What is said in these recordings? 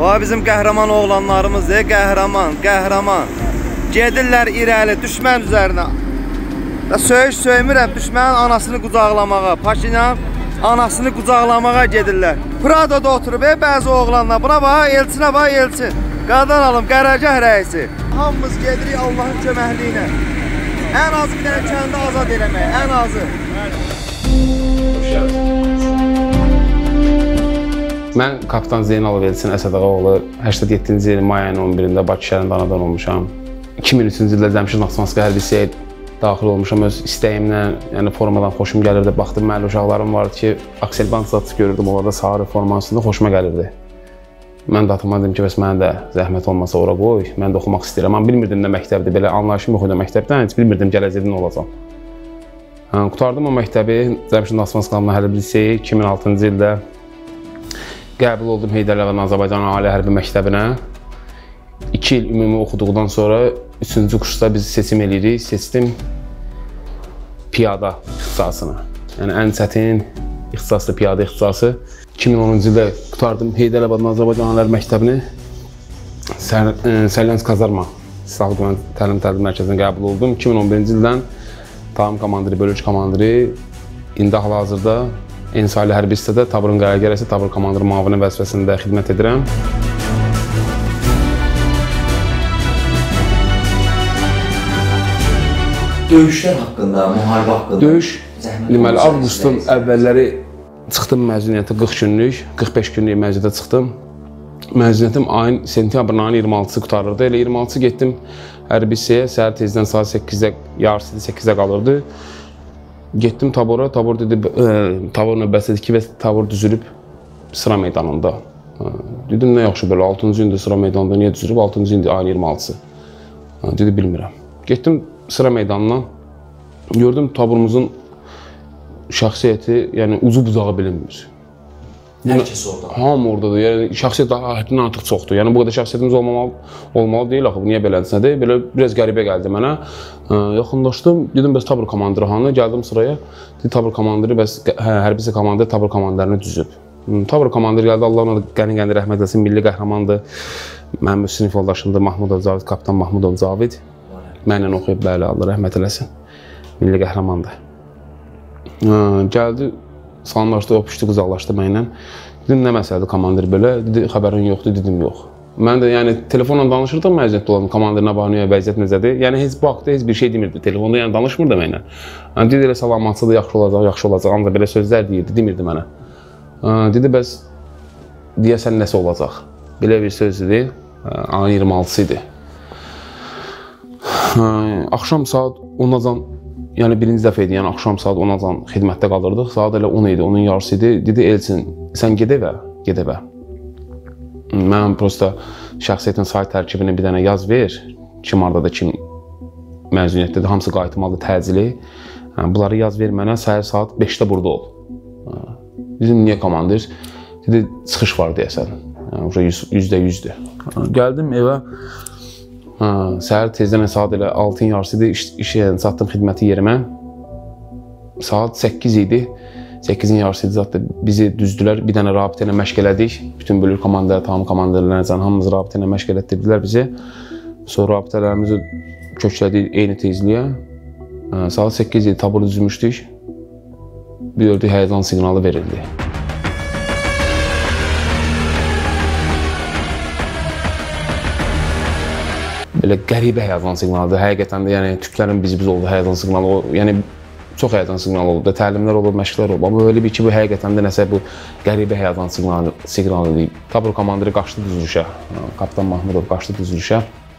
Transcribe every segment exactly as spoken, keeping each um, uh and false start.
O bizim qəhrəman oğlanlarımızdır, qəhrəman, qəhrəman. Gedirlər irəli düşmən üzərinə. Söyüş söyümürəm düşmənin anasını qucaqlamağa. Paşinyan anasını qucaqlamağa gedirlər. Prado'da oturub e, bəzi oğlanlar. Buna bax, elçinə bax, elçin. Qadan alım, qərargah rəisi. Hamımız gedirik Allahın köməkliyinə. Ən azı bir dənə kəndi azad eləmək, ən azı. Mən kapitan Zeynalov Elçin Əsədağaoğlu səksən yeddinci ilin may ayının on birində Bakı şəhərində anadan olmuşam. iki min üçüncü ildə Cəmşid Naxçıvanski hərbi hissəyə daxil olmuşam öz istəyimlə, yəni formadan xoşum gəlirdi. Baxdım, məhəllə uşaqlarım vardı ki, akselbant satış görürdüm, orada sarı formasında xoşuma gəlirdi. Mən də atıma dedim ki, bəs mənə də zəhmət olmasa ora qoy, mən də oxumaq istəyirəm. Mən bilmirdim nə məktəbdir, belə anlayışım yox idi məktəbdən, heç bilmirdim gələcəkdə nə olacam. Qutardım o məktəbi, Cəmşid Naxçıvanski hərbi hissəyə iki min altıncı ildə qəbul oldum Heydər Əliyev Azərbaycan Ali Hərbi Məktəbinə. iki il ümumi oxuduqdan sonra üçüncü kursda biz seçim eləyirik. Seçdim piyada ixtisasını. Yəni ən çətin ixtisaslı piyada ixtisası. iki min onuncu ildə qutardım Heydər Əliyev Azərbaycan Ali Hərbi Məktəbini. Sərlənc Kazarma Silahlı Qüvvələr Təlim Tədbir Mərkəzinə qəbul oldum. iki min on birinci ildən tamam komandiri, bölük komandiri, indi hal-hazırda Ensali hərbi hissədə tabırın qərargahı, tabır komandiri müavini vəzifəsində xidmət edirəm. Döyüşlər haqqında, müharibə haqqında? Döyüş, deməli, avqustun əvvəlləri çıxdım məzuniyyətə qırx günlük, qırx beş günlük məzuniyyətə çıxdım. Məzuniyyətim ayın, sentyabrın ayın iyirmi altısı qutarırdı. Elə iyirmi altısı getdim hərbi hissəyə, səhər tezdən saat səkkizdə, yarısı səkkizdə qalırdı. Getdim tabora, tabor dedi, tabor növbəsidir ki, və tabor düzülüb sıra meydanında. Dedim, nə yaxşı belə, altıncı gündə sıra meydanında niyə düzülüb, altıncı gündə ayın iyirmi altısı. Dedi, bilmirəm. Getdim sıra meydanına, gördüm taburumuzun şəxsiyyəti, yəni ucu bucağı bilinmir. Hər kəs orada? Hamı oradadır, yəni şəxsiyyət daha həddindən artıq çoxdur. Yəni bu qədər şəxsiyyətimiz olmamalı, olmalı deyil axı, bu niyə belədirsə deyil, belə biraz qəribə gəldi mənə. Yaxınlaşdım, dedim, bəs tabur komandiri hanı, gəldim sıraya. Dedi, tabur komandiri, bəs hərbi hissə komandiri tabur komandirini düzüb. Tabur komandiri gəldi, Allah ona qəni-qəni rəhmət eləsin, milli qəhrəmandır. Mənim sinif yoldaşımdır, Mahmudov Cavid, kapitan Mahmudov Cavid. Mənlə oxuyub, bəli, Allah rəhmət eləsin, milli qəhrəmandır. Gəldi, salamlaşdı, öpüşdü, qızaqlaşdı mənlə. Dedim, nə məsələdir komandir belə? Dedi, xəbərin yoxdur, dedim, yox. Mən də yəni telefonla danışırdım məzuniyyətdə olan komandirə baxınıyor, vəziyyət necədir? Yəni heç vaxtda heç bir şey demirdi, telefonda yəni danışmırdı mənlə. Yəni dedi, elə salamatçıdır, yaxşı olacaq, yaxşı olacaq, ancaq belə sözlər deyirdi, demirdi mənə. Dedi, bəs deyəsən nəsə olacaq? Belə bir sözdür deyil, ayın iyirmi altısı idi. Axşam saat onacan, yəni birinci dəfə idi, yəni axşam saat onacan xidmətdə qalırdıq. Saat elə on idi, onun yarısı idi. Dedi, Elçin, sən ged evə, ged evə. Mən prosta şəxsiyyətin sayt tərkibini bir dənə yaz ver. Kim arada da kim məzuniyyətdədir, hamısı qayıtmalıdır, təcili. Bunları yaz ver mənə, səhər saat beşdə burada ol. Bizim niyə komandir? Dedi, çıxış var deyəsən. yüzdə yüzdür. Gəldim evə. Səhər tezdən saat elə altının yarısı idi, işə çatdım xidməti yerimə. Saat səkkiz idi, səkkizin yarısı idi zaten bizi düzdülər, bir dənə rabitə ilə məşq elədik. Bütün bölük komandaları, tamam komandalarına, hamımız rabitə ilə məşq elətdirdilər bizi. Sonra rabitələrimizi köklədik eyni tezliyə. Saat səkkiz idi, tabur düzmüşdük. Bir gördük, həyəcan siqnalı verildi. Belə qəribə həyəcan siqnalıdır. Həqiqətən də yəni tüklərin biz-biz oldu həyəcan siqnalı. Yəni çox həyəcan siqnalı oldu. Təlimlər oldu, məşqlər oldu. Amma öyle bir ki, bu həqiqətən də nəsə bu qəribə həyəcan siqnalı siqnalı deyil. Tabur komandiri qaçdı düzülüşə. Kapitan Mahmudov qaçdı düzülüşə.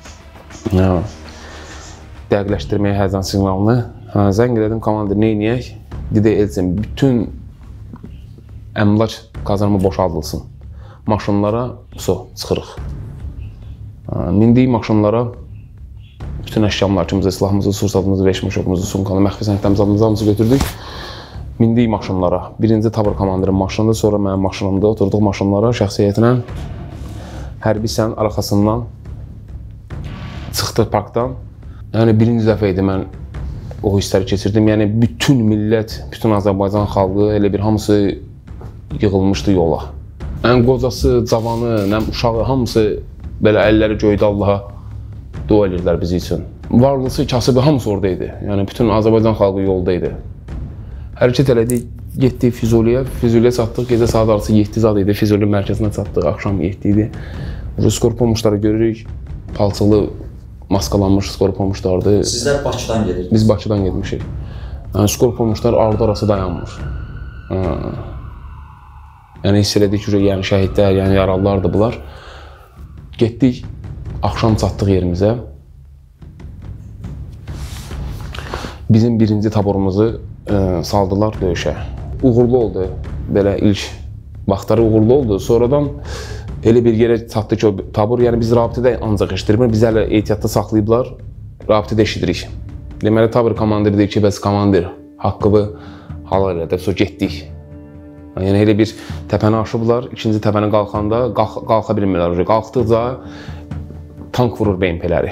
Dəqiqləşdirməyə həyəcan siqnalını. Zəng elədim komandir, nə edək? Dedi, Elçin, bütün əmlak kazarma boşaldılsın. Maşınlara su çıxırıq. Mindik maşınlara bütün əşyamlarımızı, silahımızı, sursatımızı, veşmişokumuzu, sumkanı, məxfi sənətlərimizi, adımızı götürdük. Mindik maşınlara. Birinci tabur komandirin maşınında, sonra mənim maşınımda oturduq maşınlara, şəxsiyyətinə. Hərbi hissənin arxasından çıxdıq parkdan. Yəni birinci dəfə idi mən o hissləri keçirdim. Yəni bütün millət, bütün Azərbaycan xalqı, elə bir hamısı yığılmışdı yola. Ən qocası, cavanı, nəm uşağı hamısı belə əlləri göydə Allaha dua edirlər bizi üçün. Varlısı, kasıbı hamısı orada idi. Yəni bütün Azərbaycan xalqı yolda idi. Hərəkət elədik, getdik Füzuliyə. Füzuliyə çatdıq, gecə saat arası yeddi zad idi. Füzuli mərkəzinə çatdıq, axşam yeddi idi. Skor pomuşları görürük, palçılı, maskalanmış skor pomuşlardı. Sizlər Bakıdan gedirdiniz? Biz Bakıdan getmişik. Yəni, skor pomuşlar ardı arası dayanmış. Yəni, hiss elədik ki, yəni, şəhidlər, yəni, yaralılardı bunlar. Getdik, axşam çatdıq yerimizə. Bizim birinci taborumuzu e, saldılar döyüşə. Uğurlu oldu, belə ilk vaxtları uğurlu oldu. Sonradan elə bir yerə çatdı ki, o tabor, yəni biz rabitədə ancaq eşidirmir, biz hələ ehtiyatda saxlayıblar, rabitədə eşidirik. Deməli, tabor komandiri deyir ki, bəs komandir haqqımı halal elədi, sonra getdik. Yəni, elə bir təpəni aşıblar, ikinci təpəni qalxanda qalx qalxa bilmirlər. Qalxdıqca tank vurur B M P-ləri.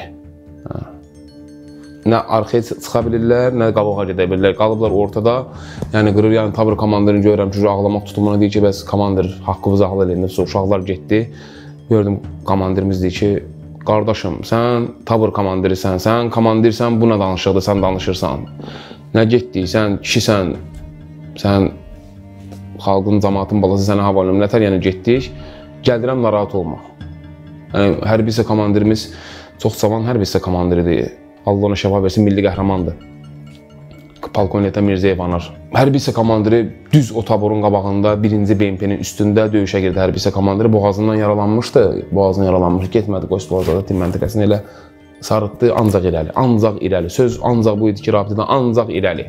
Nə arxaya çıxa bilirlər, nə qabağa gedə bilirlər. Qalıblar ortada, yəni qırır, yəni tabor komandirini görürəm ki, ağlamaq tutumuna deyir ki, bəs komandir haqqımızı halal edin. Sonra uşaqlar getdi, gördüm komandirimiz deyir ki, qardaşım, sən tabor komandirisən, sən komandirsən, buna danışıqdır, sən danışırsan. Nə getdik, sən kişisən, sən xalqın, cəmaatın balası, sənə havalı nətər, yəni getdik, gəldirəm narahat olmaq. Yəni, hərbi hissə komandirimiz çox cavan hərbi hissə komandiridir. Allah ona şəfa versin, milli qəhrəmandır. Polkovnik Mirzəyev anar. Hərbi hissə komandiri düz o taborun qabağında birinci B M P-nin üstündə döyüşə girdi. Hərbi hissə komandiri boğazından yaralanmışdı. Boğazından yaralanmış, getmədi Qoşbazada Tim məntəqəsini elə sarıtdı, ancaq irəli, ancaq irəli. Söz ancaq bu idi ki, rabitədən ancaq irəli.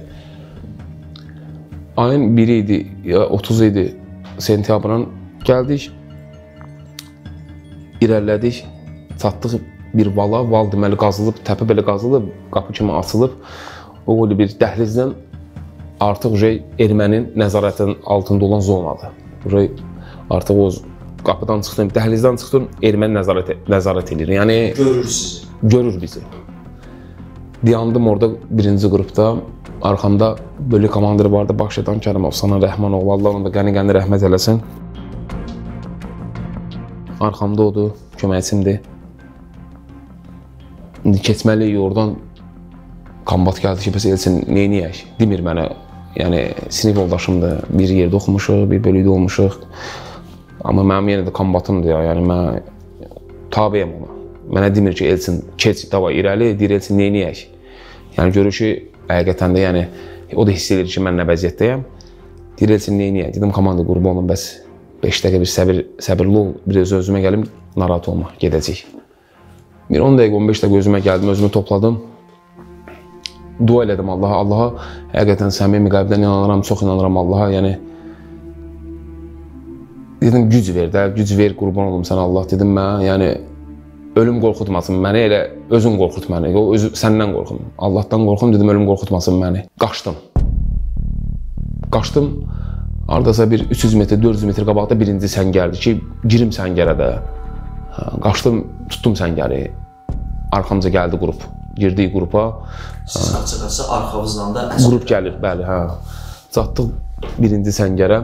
Ayın biri idi, otuz idi sentyabrın. Gəldik, irəlilədik, çatdıq bir vala, val deməli qazılıb, təpə belə qazılıb, qapı kimi açılıb. O böyle bir dəhlizdən artıq ermənin nəzarətinin altında olan zonadır. Artıq o qapıdan çıxdım, dəhlizdən çıxdım, erməni nəzarət, nəzarət edir. Yəni, görür sizi. Görür bizi. Dayandım orada birinci qrupda. Arxamda bölük komandiri vardı, Baxşədan Kərimov, sana Rəhmanoğlu, Allah onu da qəni-qəni rəhmət eləsin. Arxamda odur, köməkçimdir. İndi keçməliyik oradan. Kombat gəldi ki, bəs Elçin, neyniyək? Demir mənə, yəni sinif yoldaşımdır, bir yerdə oxumuşuq, bir bölükdə olmuşuq. Amma mənim yenə də kombatımdır ya, yəni mən tabiyəm ona. Mənə demir ki, Elçin, keç, davay, irəli, deyir Elçin, neyniyək? Yəni görür ki, həqiqətən də, yəni, o da hiss edir ki, mən nə vəziyyətdəyəm. Deyir Elçin, neyniyək? Dedim, komanda qrubu olun, bəs beş dəqiqə bir səbir, səbirli ol, bir öz özümə gəlim, narahat olma, gedəcək. Bir on dəqiqə, on beş dəqiqə özümə gəldim, özümü topladım. Dua elədim Allaha, Allaha həqiqətən səmimi qəlbdən inanıram, çox inanıram Allaha, yəni dedim, güc ver də, güc ver, qurban olum sənə Allah, dedim mən, yəni ölüm qorxutmasın məni, elə özün qorxut məni, o özü səndən qorxum, Allahdan qorxum, dedim, ölüm qorxutmasın məni. Qaçdım. Qaçdım, aradasa bir üç yüz metr, dörd yüz metr qabaqda birinci səngərdir ki, girim səngərə də. Qaçdım, tutdum səngəri, arxamca gəldi qrup. Girdik qrupa. Siz qaça-qaça arxavızdan da əsr. Qrup gəlir, bəli, hə. Çatdıq birinci səngərə.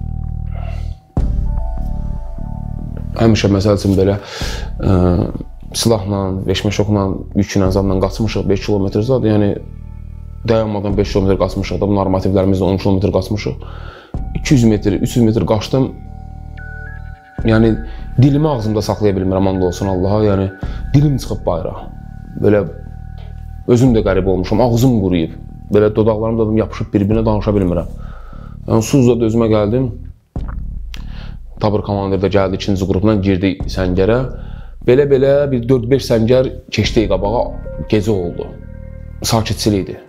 Həmişə məsəl üçün belə ə, silahla, veşmə şokla, yüklə, zamla qaçmışıq beş kilometr zad. Yəni dayanmadan beş kilometr qaçmışıq da, bu normativlərimizdə on kilometr qaçmışıq. iki yüz metr, üç yüz metr qaçdım. Yəni dilimi ağzımda saxlaya bilmirəm, and olsun Allaha. Yəni dilim çıxıb bayıra. Belə özüm də qəribə olmuşam, ağzım quruyub. Belə dodaqlarım da yapışıb bir-birinə danışa bilmirəm. Yəni Suzda da özümə gəldim. Tabor komandiri də gəldi ikinci qrupdan, girdi səngərə. Belə-belə bir dörd beş səngər keçdi qabağa, gecə oldu. Sakitçilikdir.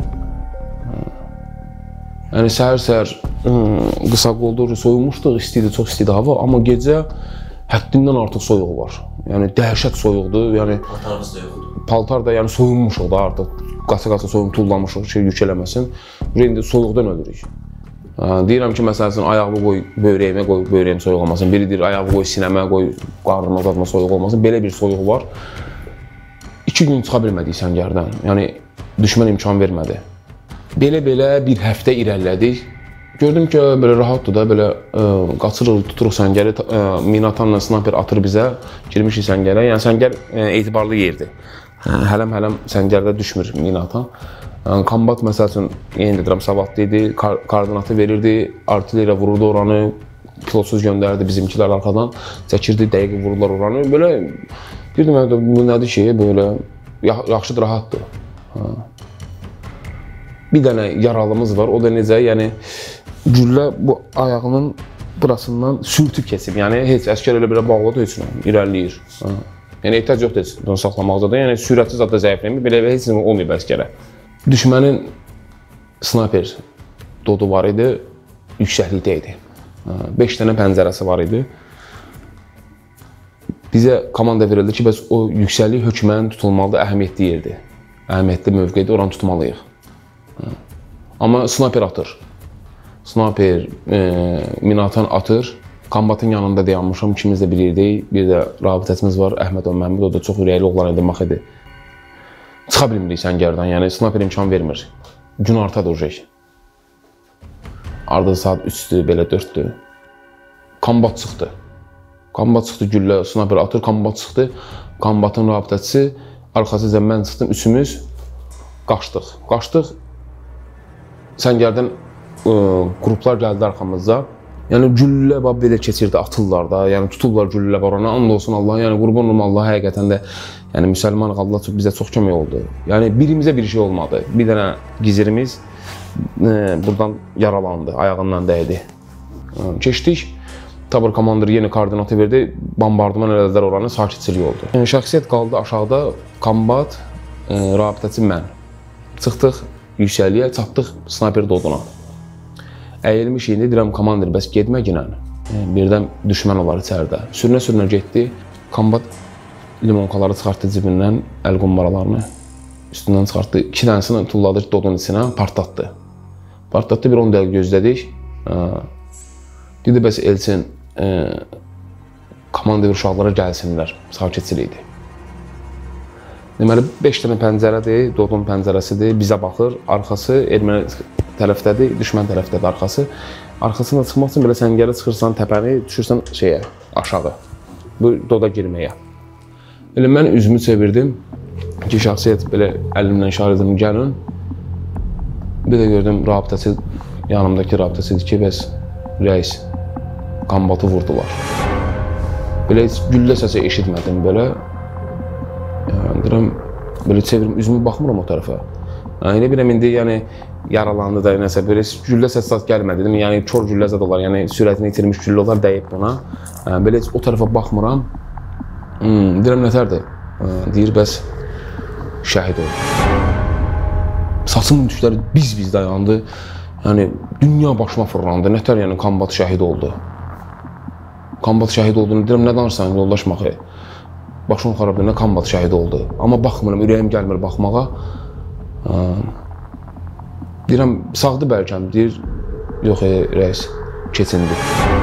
Yəni səhər-səhər qısa qoldur, soyulmuşduq, istiydi, çox istiydi hava. Amma gecə həddindən artıq soyuq var. Yəni dəhşət soyuqdur. Yəni paltarımız da yoxdur. Paltar da yəni soyunmuşuq da artıq. Qaça-qaça soyun tullamışıq ki, yük eləməsin. İndi soyuqdan ölürük. Deyirəm ki, məsələn, ayağımı qoy böyrəyimə, qoy böyrəyim soyuq olmasın. Biri deyir, ayağımı qoy sinəmə, qoy qarnıma, zadma soyuq olmasın. Belə bir soyuq var. İki gün çıxa bilmədik səngərdən. Yəni düşmən imkan vermədi. Belə-belə bir həftə irəlilədik. Gördüm ki belə rahatdır da, belə ə, qaçırıq, tuturuq səngəri, ə, minatanla sniper atır bizə, girmişik səngərə. Yəni səngər ə, etibarlı yerdir. Hələm-hələm səngərdə düşmür minatan. Yəni, kombat məsəl üçün, yenə dedirəm, savadlı idi, kar koordinatı verirdi, artilleriya vururdu oranı, pilotsuz göndərdi bizimkilər arxadan, çəkirdi, dəqiq vururlar oranı. Belə, deyirdim, bu nədir ki, belə yaxşıdır, rahatdır. Ha. Bir dənə yaralımız var, o da necə, yəni güllə bu ayağının burasından sürtüb kesib, yəni heç əskər elə belə bağladı, heç nə, irəliləyir. Ha. Yəni ehtiyac yoxdur heç bunu saxlamaqda da, yəni sürətsiz adda zəifləmir, belə heç nə olmayıb əskərə. Düşmənin sniper dodu var idi, yüksəklikdə idi. beş dənə pəncərəsi var idi. Bizə komanda verildi ki, bəs o yüksəklik hökmənin tutulmalıdır, əhəmiyyətli yerdir. Əhəmiyyətli mövqedir, oranı tutmalıyıq. Amma sniper atır. Sniper, e, minatan atır. Kombatın yanında dayanmışam, ikimiz də bir yerdəyik. Bir də rabitəsimiz var, Əhməd Məmməd, o da çox ürəkli oğlan idi, max idi. Çıxa bilmirik səngərdən, yəni sniper imkan vermir. Gün arta duracaq. Arada saat üçdür, belə dörddür. Kombat çıxdı. Kombat çıxdı, güllə, sniper atır, kombat çıxdı. Kombatın rabitəçisi, arxası mən çıxdım, üçümüz qaçdıq. Qaçdıq. Səngərdən ə, qruplar gəldi arxamızda. Yəni güllə belə keçirdi, atırlar da, yəni tuturlar güllə var ona. And olsun Allah, yəni qurban olum Allah həqiqətən də, yəni müsəlman Allah bizə çox kömək oldu. Yəni birimizə bir şey olmadı. Bir dənə gizirimiz ə, buradan yaralandı, ayağından dəydi. Ə, keçdik. Tabur komandiri yeni koordinatı verdi, bombardıman elədilər oranı, sakitçilik oldu. Yəni şəxsiyyət qaldı aşağıda, kombat, ə, rabitəçi mən. Çıxdıq. Yüksəkliyə çatdıq sniper doduna. Əyilmiş indi, deyirəm, komandir, bəs getmək ilə. Birdən düşmən olar içəridə. Sürünə-sürünə getdi. Kombat limonkaları çıxartdı cibindən, əl qumbaralarını üstündən çıxartdı. İki dənəsini tulladı dodun içinə, partlatdı. Partlatdı, bir on dəqiqə gözlədik. Dedi, bəs Elçin, komandir uşaqlara gəlsinlər, sakitçilikdir. Deməli, beş dənə pəncərədir, dodun pəncərəsidir, bizə baxır, arxası erməni tərəfdədir, düşmən tərəfdədir arxası. Arxasına çıxmaq üçün belə səngərə çıxırsan, təpəni düşürsən şeyə, aşağı, bu doda girməyə. Elə mən üzümü çevirdim ki, şəxsiyyət belə əlimlə işarə edim, gəlin. Bir də gördüm, rabitəsi, yanımdakı rabitəsidir ki, bəs rəis, kombatı vurdular. Belə heç güllə səsi eşitmədim belə. Yəni, deyirəm, belə çevirim, üzümü baxmıram o tərəfə. Yəni, biləm, indi, yəni, yaralandı da, nəsə, belə güllə səs gəlmədi, dedim, yəni, kör güllə zəd olar, yəni, sürətini itirmiş güllə olar, dəyib buna. Yəni, belə heç o tərəfə baxmıram. Hmm, deyirəm, nətərdir? Deyir, bəs şəhid oldu. Saçımın tükləri biz-biz dayandı. Yəni, dünya başıma fırlandı. Nətər, yəni, kombat şəhid oldu. Kombat şəhid olduğunu deyirəm, nə danırsan, yoldaşmaq? Başım xarablığına kombat şəhid oldu. Amma baxmıram, ürəyim gəlmir baxmağa. Deyirəm, sağdı bəlkəm, deyir, yox, e, rəis, keçindi.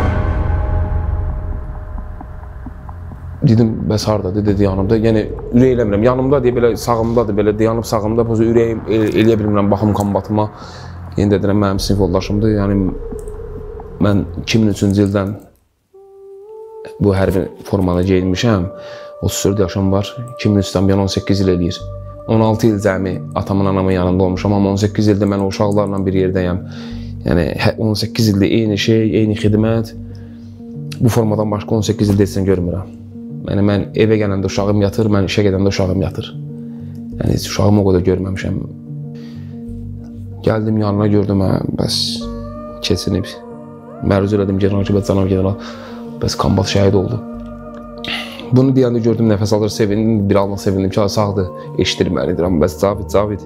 Dedim, bəs hardadır, dedi, yanımda. Yəni, ürək eləmirəm, yanımda deyə belə, sağımdadır, belə, dayanıb sağımda, pozu ürəyim el eləyə bilmirəm, baxım kombatıma. Yeni də deyirəm, mənim sinif yoldaşımdır. Yəni, mən iki min üçüncü ildən bu hərbi formada geyinmişəm. otuz dörd yaşım var, iki min üçdən bir on səkkiz il eləyir. on altı il cəmi atamın, anamın yanında olmuşam, amma on səkkiz ildə mən o uşaqlarla bir yerdəyəm. Yəni, on səkkiz ildə eyni şey, eyni xidmət. Bu formadan başqa on səkkiz ildə heç görmürəm. Yəni, mən evə gələndə uşağım yatır, mən işə gedəndə uşağım yatır. Yəni, heç uşağımı o qədər görməmişəm. Gəldim yanına, gördüm, hə, bəs keçinib. Məruz elədim, general ki, bəs cənab general, bəs kombat şəhid oldu. Bunu deyəndə gördüm, nəfəs alır, sevindim, bir alma sevindim ki, sağdır, eşidir məni, deyirəm, bəs Cavid, Cavid.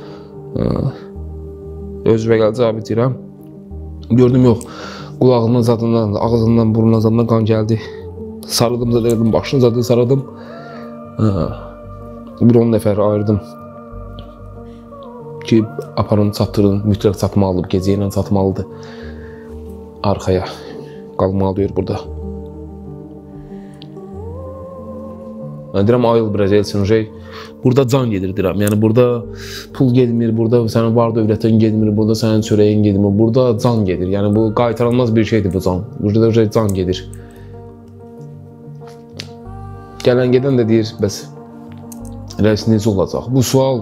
Özümə gəldi, Cavid deyirəm. Gördüm, yox, qulağından zadından, ağzından, burnundan zadından qan gəldi. Sarıdım da dedim, başını zadı sarıdım. Bir on nəfər ayırdım. Ki, aparın, çatdırın, mütləq çatmalıdır, gecə ilə çatmalıdır. Arxaya qalmalı deyir burada. deyirəm ayıl biraz Elçin J. Burada can gedir deyirəm. Yəni burada pul getmir, burada sənin var dövlətin getmir, burada sənin çörəyin getmir, burada can gedir. Yəni bu qaytarılmaz bir şeydir bu can. Burada da can gedir. Gələn gedən də deyir, bəs rəis necə olacaq? Bu sual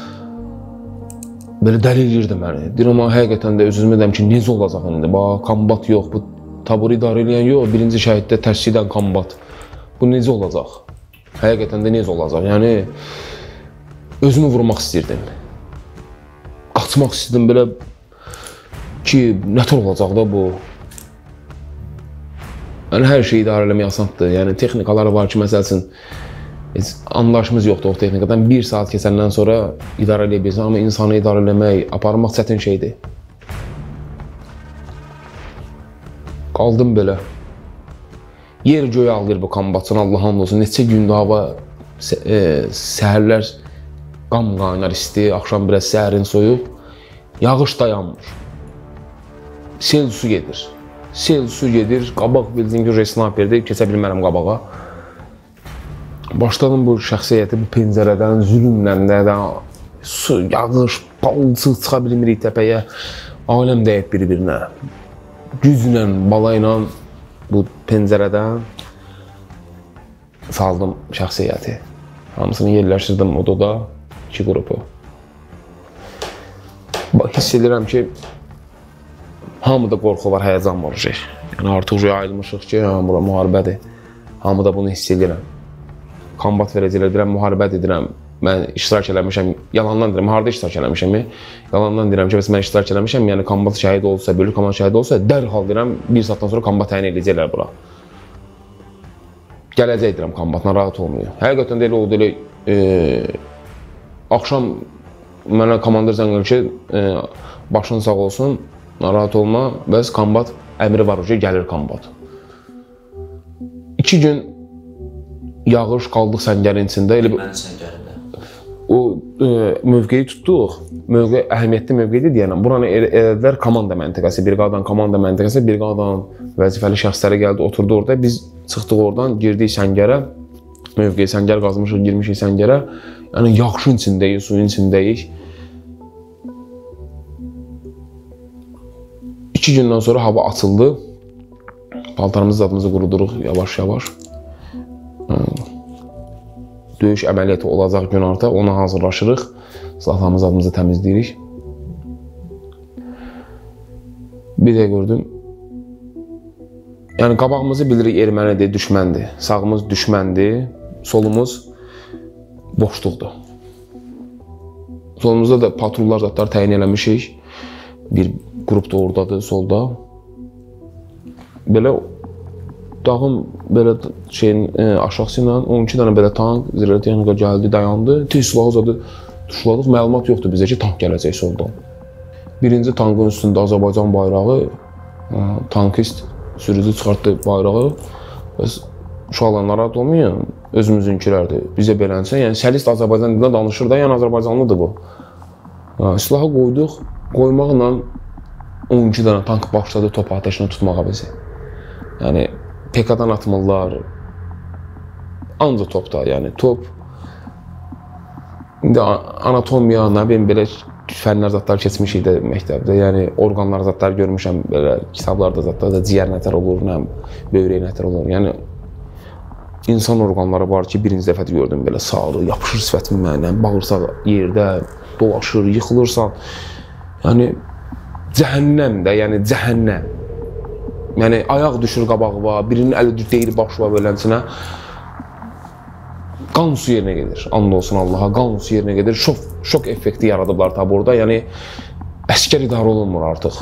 belə dəli edirdi məni. Deyirəm, amma həqiqətən də öz-özümə deyirəm ki, necə olacaq indi? Bax, kombat yox, bu taburu idarə edən yox, birinci şəhiddə təşkil edən kombat. Bu necə olacaq? Həqiqətən də necə olacaq? Yəni, özümü vurmaq istəyirdim. Qaçmaq istəyirdim belə ki, nətər olacaq da bu? Yəni, hər şeyi idarə eləmək asandır. Yəni, texnikaları var ki, məsəl üçün, anlaşımız yoxdur o texnikadan. Bir saat keçəndən sonra idarə eləyə bilirsən, amma insanı idarə eləmək, aparmaq çətin şeydir. Qaldım belə. Yer göyə alır bu kombatçını, Allah hamd olsun. Neçə gündür hava, e, səhərlər qam qaynar isti, axşam biraz sərin soyuq. Yağış dayanmır. Sel su gedir. Sel su gedir, qabaq bildiyim ki, sniperdir, keçə bilmərəm qabağa. Başladım bu şəxsiyyəti, bu pəncərədən, zülümlə, nədən, su, yağış, balçıq çıxa bilmirik təpəyə. Aləm dəyib bir-birinə. Güclə, balayla bu pəncərədən saldım şəxsiyyəti. Hamısını yerləşdirdim odada, iki qrupu. Hiss edirəm ki, hamıda qorxu var, həyəcan var. Yəni artıq ayılmışıq ki, bura müharibədir. Hamıda bunu hiss edirəm. Kombat verəcəklər, deyirəm, müharibədir, deyirəm. Mən iştirak eləmişəm, yalandan deyirəm, harada iştirak eləmişəm? Yalandan deyirəm ki, mən iştirak eləmişəm, yəni kombat şəhid olsa, bölük kombat şəhid olsa, dərhal deyirəm, bir saatdan sonra kombat təyin edəcəklər bura. Gələcək deyirəm kombatla, rahat olmuyor. Həqiqətən də elə oldu, elə e, axşam mənə komandir zəng edir ki, e, başın sağ olsun, narahat olma, bəs kombat əmri var ki, gəlir kombat. İki gün yağış qaldıq səngərin içində. Elə Mənim səngərimdə. O e, mövqeyi tutduq. Mövqe əhəmiyyətli mövqedir deyənəm. Buranı elədilər komanda məntəqəsi, briqadanın komanda məntəqəsi, briqadanın vəzifəli şəxsləri gəldi, oturdu orada. Biz çıxdıq oradan, girdik səngərə. Mövqeyi səngər qazmışıq, girmişik səngərə. Yəni yağışın içindəyik, suyun içindəyik. İki gündən sonra hava açıldı. Paltarımızı, zadımızı quruduruq yavaş-yavaş. Döyüş əməliyyatı olacaq gün artıq, ona hazırlaşırıq. Silahlarımızı, adımızı təmizləyirik. Bir də gördüm. Yəni qabağımızı bilirik ermənidir, düşməndir. Sağımız düşməndir, solumuz boşluqdur. Solumuzda da patrullar zatlar təyin eləmişik. Bir qrup da oradadır, solda. Belə dağın belə şeyin e, aşağısı ilə on iki dənə belə tank, zirəli texnika gəldi, dayandı. Tez silahı uzadı, tuşladıq. Məlumat yoxdur bizə ki, tank gələcək soldan. Birinci tankın üstündə Azərbaycan bayrağı, e, tankist sürücü çıxartdı bayrağı. Bəs uşaqlar narahat olmayın, özümüzünkilərdir. Bizə belənsə, yəni səlist Azərbaycan dilində danışır da, yəni Azərbaycanlıdır bu. E, silahı qoyduq, qoymaqla on iki dənə tank başladı top ateşini tutmağa bizi. Yəni P K-dan atmırlar, ancaq topda, yəni top. İndi anatomiya, nə bilim, belə fənlər zatlar keçmişik də məktəbdə, yəni orqanlar zatlar görmüşəm, belə kitablarda zatlar da ciyər nətər olur, nə böyrək nətər olur. Yəni insan orqanları var ki, birinci dəfə gördüm, belə sağlı, yapışır sifətim mənə, bağırsaq yerdə, dolaşır, yıxılırsan. Yəni cəhənnəm də, yəni cəhənnəm. Yəni ayaq düşür qabağıma, birinin əli deyir başıma belənsinə. Qan su yerinə gedir, and olsun Allaha, qan su yerinə gedir. Şok, şok effekti yaradıblar tabi orada, yəni əskər idarə olunmur artıq.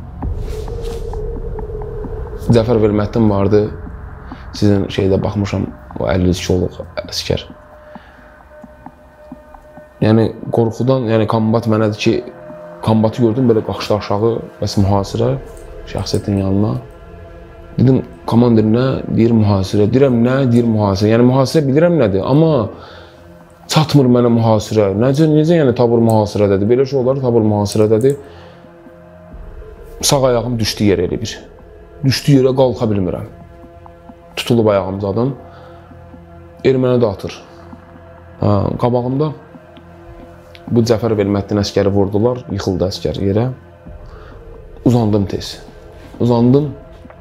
Cəfər Verməddin vardı, sizin şeydə baxmışam, o əlli üç oluq əskər. Yəni qorxudan, yəni kombat mənədir ki, kombatı gördüm, belə qaxışdı aşağı, bəs mühasirə, şəxsiyyətin yanına. Dedim, komandir nə? Deyir mühasirə. Deyirəm, nə? Deyir mühasirə. Yəni mühasirə bilirəm nədir, amma çatmır mənə mühasirə. Necə, necə yəni tabur mühasirədədir? Belə şey olar, tabur mühasirədədir. Sağ ayağım düşdü yerə elə bir. Düşdü yerə qalxa bilmirəm. Tutulub ayağım zadım. erməni də atır. Ha, qabağımda bu Cəfər Velməddin əskəri vurdular, yıxıldı əskər yerə. Uzandım tez. Uzandım.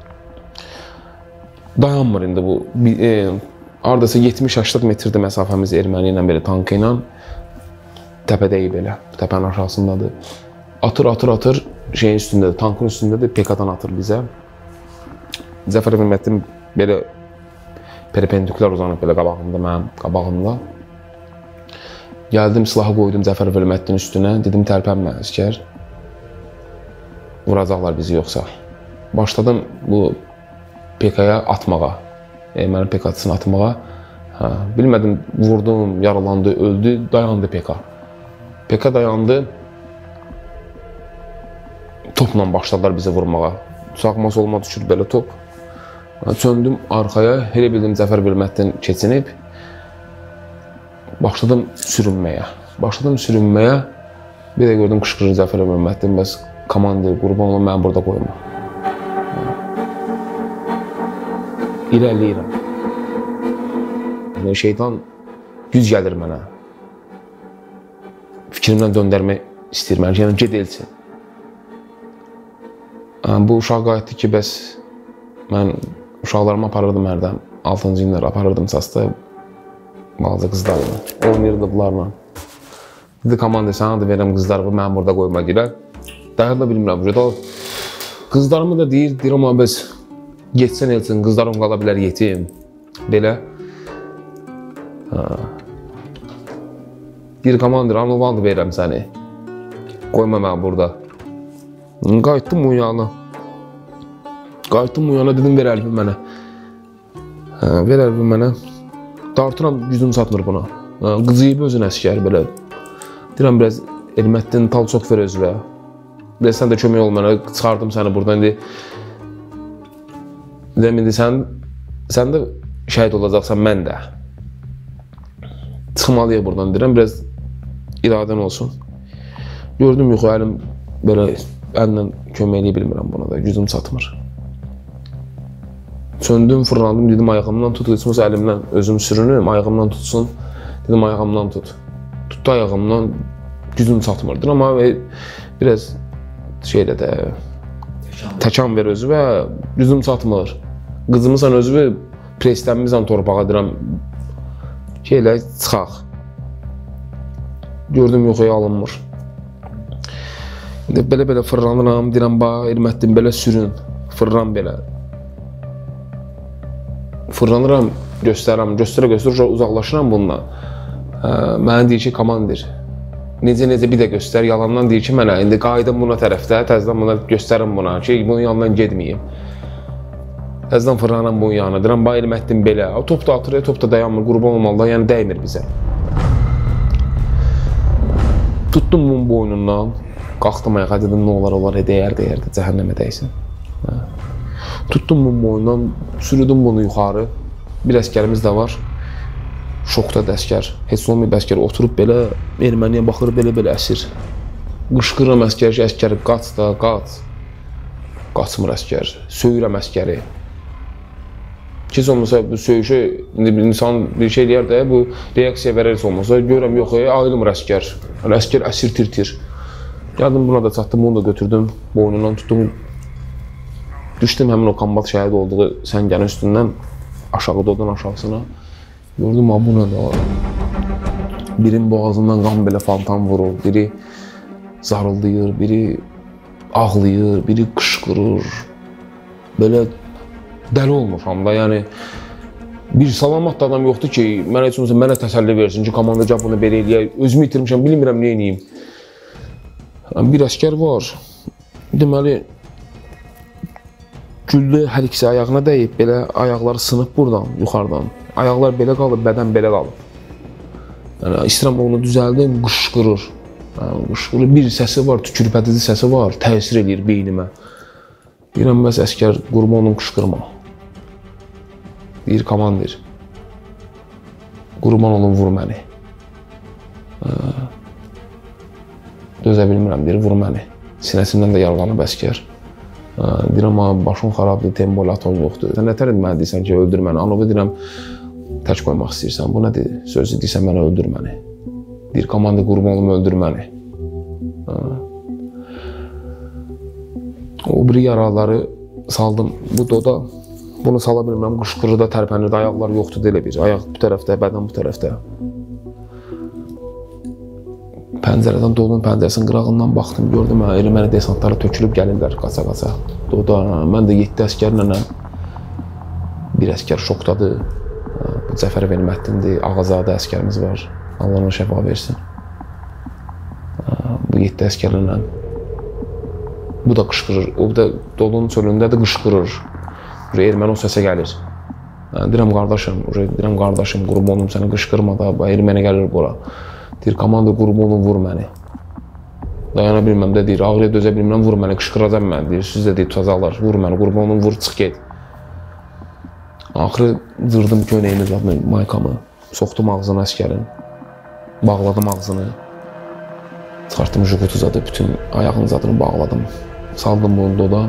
Dayanmır indi bu. E, Ardasa yetmiş səksən metrdə məsafəmiz erməni ilə belə tankı ilə. Təpədəyik belə, təpənin aşağısındadır. Atır, atır, atır, şeyin üstündədir, tankın üstündədir, P K-dan atır bizə. Cəfər Velməddin belə perpendikülər uzanıb belə qabağımda, mənim qabağımda. Gəldim, silahı qoydum Cəfər Velməddin üstünə, dedim tərpənmə əskər. Vuracaqlar bizi yoxsa. Başladım bu P K-ya atmağa, erməni P K-sını atmağa. Hə, bilmədim, vurdum, yaralandı, öldü, dayandı P K. P K dayandı, topla başladılar bizi vurmağa. Sağma solma düşür belə top. Çöndüm arxaya, elə bildim Cəfər Velməddin keçinib. Başladım sürünməyə. Başladım sürünməyə. Bir də gördüm qışqırır Cəfər Velməddin, bəs komandir, qurban olun, məni burada qoyma. İrəliyirəm. Yəni, şeytan güc gəlir mənə. Fikrimdən döndərmək istəyir mənə, yəni ged elçin. Bu uşaq qayıtdı ki, bəs mən uşaqlarımı aparırdım hərdən, altıncı illər aparırdım sasda. Balaca qızlarla, oynayırdı bunlarla. Dedi, komandir, sənə da verirəm qızlarımı, məni burada qoyma deyirlər. Dayır da bilmirəm, burada qızlarımı da deyir, deyir, amma bəs geçsən elçin, qızlarım qala bilər yetim. Belə. Deyir, komandir, anıvaldı verirəm səni. Qoyma məni burada. Qayıtdım bu yana. Qayıtdım bu yana, dedim, ver əlbi mənə. Ver əlbi mənə. Dartıram, gücüm çatmır buna. Qızıyıb özün əskər, belə. Deyirəm, biraz Erməddin tal çox ver özülə. Biraz sən də kömək ol mənə, çıxardım səni buradan. İndi, deyirəm, indi sən, sən də şəhid olacaqsan, mən də. Çıxmalıyıq buradan, deyirəm, biraz iradən olsun. Gördüm, yox, əlim belə, əllə köməkliyi bilmirəm buna da, gücüm çatmır. Söndüm, fırlandım, dedim ayağımdan tut, heç olmasa əlimdən özüm sürünüm, ayağımdan tutsun. Dedim ayağımdan tut. Tutdu ayağımdan, gücüm çatmırdır, amma biraz şeylə də təkan ver özü və gücüm çatmır. Qızımızla özü presləmizlə torpağa deyirəm, şeylə çıxaq. Gördüm, yox, alınmır. Belə-belə fırlanıram, deyirəm, bax, Erməddin, belə sürün, fırlan belə. Fırlanıram, göstərirəm, göstərə-göstərə uzaqlaşıram bununla. Mənə deyir ki, komandir, necə-necə bir də göstər, yalandan deyir ki, mənə, indi qayıdım buna tərəfdə, təzdən buna göstərim buna ki, bunun yanından gedməyim. Təzdən fırlanıram bunun yanına, deyirəm, bax, Erməddin belə, o top da atır, top da dayanmır, qurban olmalıdır, yəni dəymir bizə. Tutdum bunun boynundan, qalxdım ayağa, dedim, nə olar, olar, dəyər, dəyər, cəhənnəmə dəysin. Tutdum bunun boynundan, sürüdüm bunu yuxarı. Bir əskərimiz də var. Şokdadır əskər. Heç olmayıb əskər oturub belə, erməniyə baxır, belə-belə əsir. Qışqırıram əskər ki, əskəri qaç da, qaç. Qaçmır əskər. Söyürəm əskəri. Heç olmasa bu söyüşü, insan bir şey deyər də, bu reaksiya verər heç olmasa. Görürəm, yox, ayrılmır əskər. Əskər əsir tir-tir. Gəldim, buna da çatdım, bunu da götürdüm. Boynundan tutdum. Düşdüm həmin o kombat şəhid olduğu səngənin üstündən aşağı doğdan aşağısına. Gördüm, bu nə də var. Birinin boğazından qan belə fontan vurur, biri zarıldayır, biri ağlayır, biri qışqırır. Belə dəli olmuşam da, yəni bir salamat da adam yoxdur ki, mənə heç olmasa mənə təsəlli versin ki, komandaca bunu belə eləyək. Özümü itirmişəm, bilmirəm nə eləyim. Bir əskər var, deməli, güllü hər ikisi ayağına dəyib, belə ayaqları sınıb buradan, yuxarıdan. Ayaqlar belə qalıb, bədən belə qalıb. Yəni, istəyirəm onu düzəldim, qışqırır. Yəni, qışqırır, bir səsi var, tükürpədici səsi var, təsir edir beynimə. Deyirəm, bəs əskər, qurma onun qışqırma. Deyir, komandir, qurban olun, vur məni. Dözə bilmirəm, deyir, vur məni. Sinəsimdən də yaralanıb əskər. Deyirəm, başım xarabdır, tembolaton yoxdur. Sən nətər mənə deyirsən ki, öldür məni. Anovu deyirəm, tək qoymaq istəyirsən. Bu nədir? Sözü deyirsən, mənə öldür məni. Deyir, komanda qurban olum, öldür məni. O biri yaraları saldım bu doda. Bunu sala bilməm, qışqırır da, tərpənir də, ayaqlar yoxdur da elə bir. Ayaq bu tərəfdə, bədən bu tərəfdə. Pəncərədən dodun pəncərəsinin qırağından baxdım, gördüm, erməni desantları tökülüb gəlirlər qaça-qaça. Doda, mən də yeddi əsgərlə, bir əsgər şokdadır. Bu Cəfər Velməddindir, Ağazadə əsgərimiz var. Allah ona şəfa versin. Bu yeddi əsgərlə. Bu da qışqırır. O da dodun çölündə də qışqırır. Erməni o səsə gəlir. Deyirəm, qardaşım, deyirəm, qardaşım, qurban olum səni qışqırma da, erməni gəlir bura. Deyir, komanda qurban olum, vur məni. Dayana bilməm də deyir, ağrıya dözə bilməm, vur məni, qışqıracam məni. Deyir, siz də deyir, tutacaqlar, vur məni, qurban olum, vur, çıx get. Axırı cırdım köynəyini, zadını, maykamı, soxdum ağzını əsgərin, bağladım ağzını, çıxartdım juqutu zadı, bütün ayağın zadını bağladım, saldım bunu doda.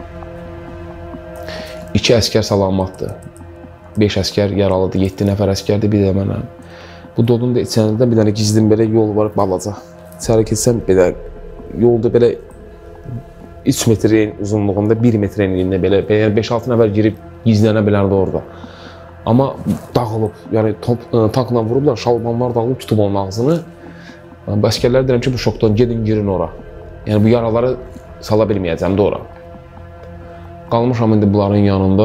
İki əsgər salamatdır, beş əsgər yaralıdır, yeddi nəfər əsgərdir, bir də mənəm. Bu dodun da içərindən bir dənə gizlim belə yol var, balaca. İçəri keçsəm belə, yolda belə üç metrin uzunluğunda, bir metr enliyində belə, yəni beş altı nəfər girib gizlənə bilərdi orada. Amma dağılıb, yəni tankla vurublar, şalbanlar dağılıb, tutub onun ağzını. Bu əsgərlər deyirəm ki, bu şokdan gedin, girin ora. Yəni bu yaraları sala bilməyəcəm də ora. Qalmışam indi bunların yanında.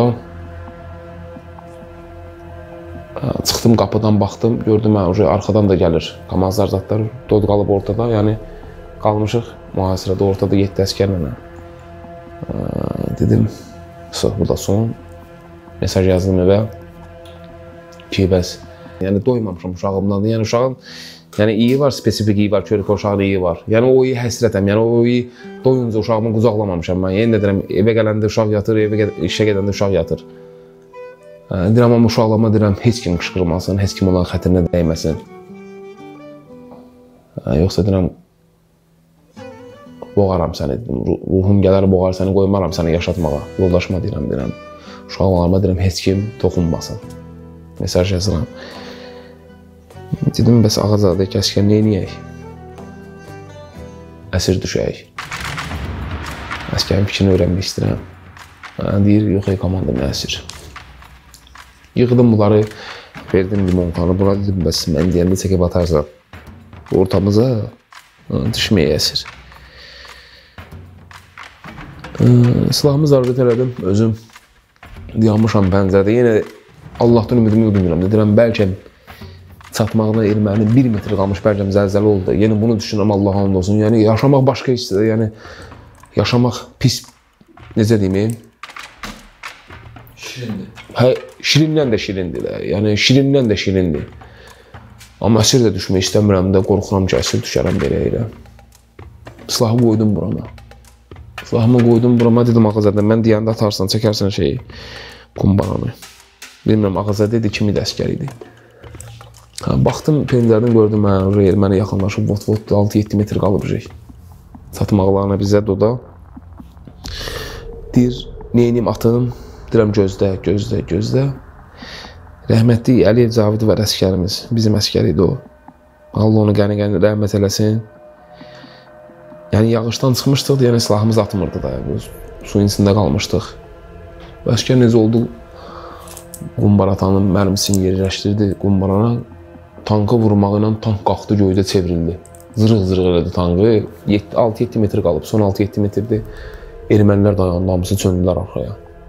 Çıxdım qapıdan, baxdım, gördüm, arxadan da gəlir kamazlar, zatlar, dod qalıb ortada, yəni qalmışıq mühasirədə ortada yeddi əsgərlə. Dedim, bu da son. Mesaj yazdım evə ki, bəs, yəni doymamışam uşağımdan da, yəni uşağın, yəni iyi var, spesifik iyi var, körpə uşağın iyi var. Yəni o iyi həsrətəm, yəni o iyi doyunca uşağımı qucaqlamamışam mən. Yəni deyirəm, evə gələndə uşaq yatır, evə işə gedəndə uşaq yatır. Deyirəm, amma uşaqlama deyirəm, heç kim qışqırmasın, heç kim olan xətrinə dəyməsin. Yoxsa deyirəm, boğaram səni, ruhum gələr, boğar səni, qoymaram səni yaşatmağa, yoldaşıma deyirəm, deyirəm. Uşaqlarıma deyirəm, heç kim toxunmasın. Mesaj yazıram. Dedim, bəs Ağazadəki əsgər neyniyək? Əsir düşək. Əsgərin fikrini öyrənmək istəyirəm. Deyir, yox, ey komandam, əsir. Yığdım bunları, verdim limonkanı. Buna dedim, bəs mən deyəndə çəkib atarsan. Ortamıza düşməyə əsir. Silahımı zarret elədim, özüm dayanmışam pəncərədə. Yenə Allahdan ümidimi udmuram. Deyirəm, bəlkə çatmağına erməni bir metr qalmış, bəlkə zəlzələ oldu. Yəni bunu düşünürəm, Allah and olsun. Yəni yaşamaq başqa işdir. Yəni yaşamaq pis, necə deyim? Şirindir. Hə, şirindən də şirindir. Yəni şirindən də şirindir. Amma əsir də düşmək istəmirəm də, qorxuram ki, əsir düşərəm belə elə. Silahı qoydum burama. Silahımı qoydum burama, dedim Ağazadə, mən deyəndə atarsan, çəkərsən şeyi, kumbaranı. Bilmirəm, Ağazadə idi, kimi də əskər idi. Baxdım, pencerdən gördüm, mənə yaxınlaşıb, vot-vot altı yeddi metr qalıb şey. Çatmaqlarına bizə doda. Deyir, neynim atım? Deyirəm, gözlə, gözlə, gözlə. Rəhmətli Əliyev Cavid var əskərimiz, bizim əskər idi o. Allah onu qəni-qəni rəhmət eləsin. Yəni yağışdan çıxmışdıq, yəni silahımız atmırdı da, suyun içində qalmışdıq. Əskər necə oldu? Qumbaratanın mərmisini yerləşdirdi qumbarana. Tanka vurmağı ilə tank qalxdı, göydə çevrildi. Zırıq-zırıq elədi tankı. altı yeddi metr qalıb, son altı yeddi metrdir. Ermənilər dayandı, hamısı çöndülər arxaya.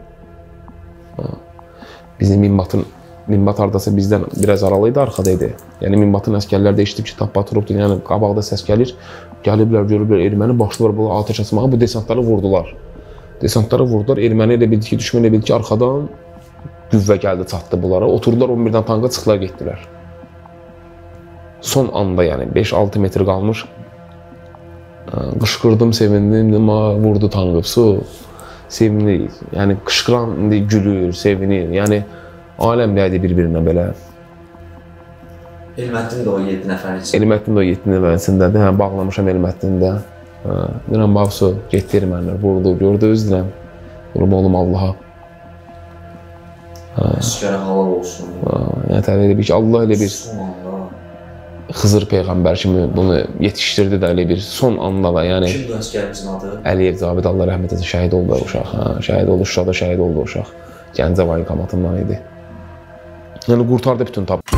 Bizim minbatın, minbat hardasa bizdən biraz aralıydı, arxadaydı. Yəni minbatın əskərlər də eşitib ki, tappa turubdur, yəni qabaqda səs gəlir. Gəliblər, görüblər erməni, başlılar bu ateş açmağa, bu desantları vurdular. Desantları vurdular, erməni elə bildi ki, düşmən elə bildi ki, arxadan qüvvə gəldi, çatdı bunlara. Oturdular, on birdən tanka çıxdılar, getdilər. Son anda, yəni beş altı metr qalmış. Qışqırdım, sevindim, dedim, vurdu tankıpsı. Sevinir, yəni qışqıran indi gülür, sevinir. Yəni aləm deyədi bir-birinə belə. Elməddin də o yeddi nəfərin içində. Elməddin də o yeddi nəfərin içindədir. Hə, bağlamışam Elməddin də. Deyirəm, baxsı, getdi ermənilər, vurdu, gördü, öz deyirəm. Vurum oğlum Allaha. Əskərə halal olsun. Yəni təbii elə bir ki, Allah elə bir Subhanallah. Xızır peyğəmbər kimi bunu yetişdirdi də elə bir son anda da, yəni Kimdir əskərimizin adı? Əliyev Zabit, Allah rəhmət etsin, şəhid oldu o uşaq. Hə, şəhid oldu, Şuşada şəhid oldu o uşaq. Gəncə vankomatından idi. Yəni qurtardı bütün tab.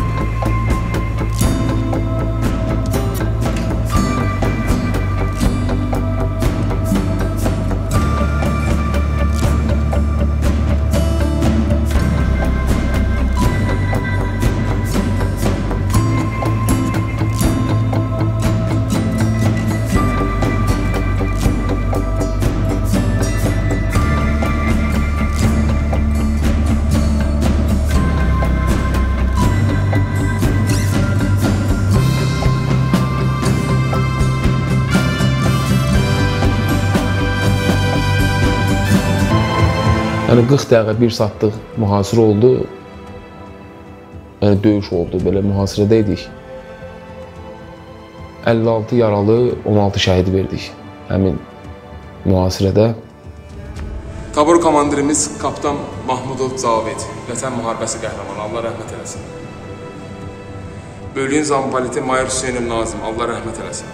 Yəni qırx dəqiqə, bir saatlıq mühasirə oldu. Yəni döyüş oldu, belə mühasirədə idik. əlli altı yaralı, on altı şəhid verdik həmin mühasirədə. Tabur komandirimiz kapitan Mahmudov Cavid, Vətən müharibəsi qəhrəmanı, Allah rəhmət eləsin. Bölüyün zampoliti Mayor Hüseynov Nazim, Allah rəhmət eləsin.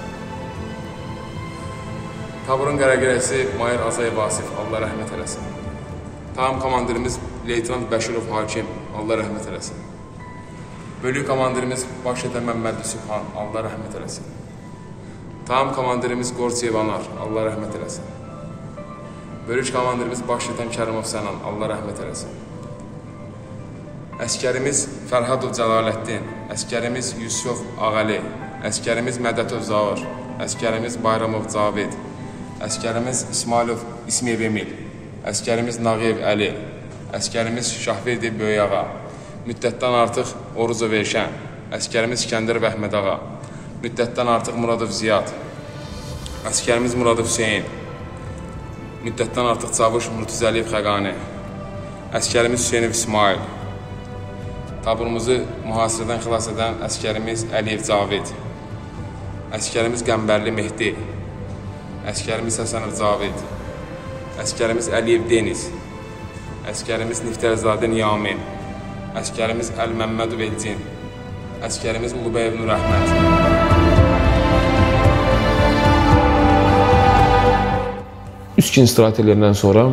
Taburun qərəqərəsi Mayor Azayev Vasif, Allah rəhmət eləsin. Tam komandirimiz Leytenant Bəşirov Hakim, Allah rəhmət eləsin. Bölük komandirimiz Başətən Məmməd Sübhan, Allah rəhmət eləsin. Tam komandirimiz Qorçev Anar, Allah rəhmət eləsin. Bölük komandirimiz Başətən Kərimov Sənan, Allah rəhmət eləsin. Əskərimiz Fərhadov Cəlaləddin, əskərimiz Yusuf Ağəli, əskərimiz Mədətov Zaur, əskərimiz Bayramov Cavid, əskərimiz İsmailov İsmev Emil, əskərimiz Nağıyev Əli, əskərimiz Şahverdi Böyüyağa, müddətdən artıq Oruzov Erşən, əskərimiz İskəndər Əhmədağa, müddətdən artıq Muradov Ziyad, əskərimiz Muradov Hüseyin, müddətdən artıq Çavuş Murtuzəliyev Xəqani, əskərimiz Hüseynov İsmail, taburumuzu mühasirədən xilas edən əskərimiz Əliyev Cavid, əskərimiz Qəmbərli Mehdi, əskərimiz Həsənov Cavid, əskərimiz Əliyev Deniz, əskərimiz Niftərzadə Niyamin, əskərimiz Əl-Məmmədov Elcin, əskərimiz Ulubəyev Nur Əhməd. Üç gün istirahat edəndən sonra